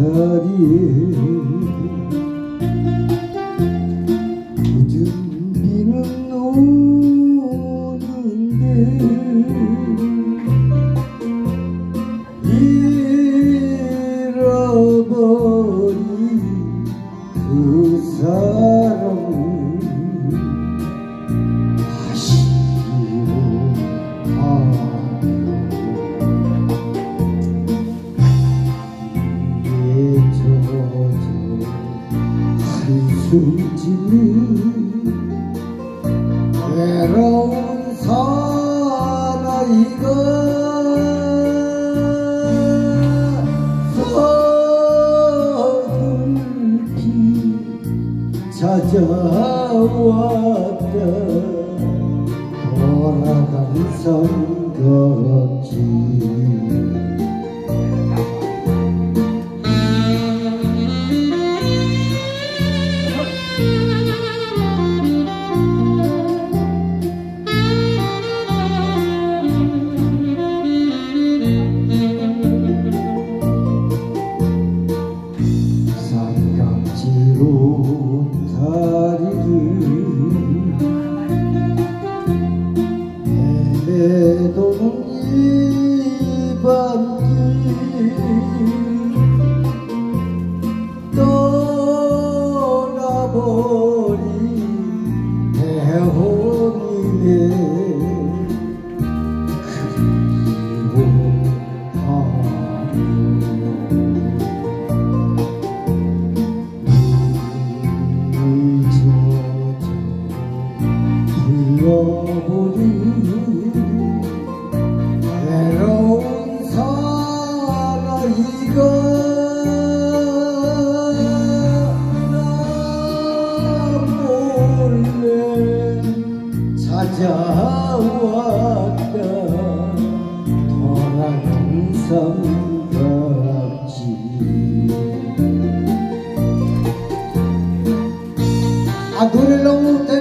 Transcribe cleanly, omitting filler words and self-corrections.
다리에 젖은 비는 오는데 잃어버린 그 사람을 다시 숨지는 외로운 사나이가 서글피 찾아왔다. 돌아간 산 같지. 산각지로 다리를 헤매도는 이 밤길 떠나버린 대혼이네. 흘러버린 외로운 사나이가 나 몰래 찾아왔다. 돌아간 산 같지. 노래를 너무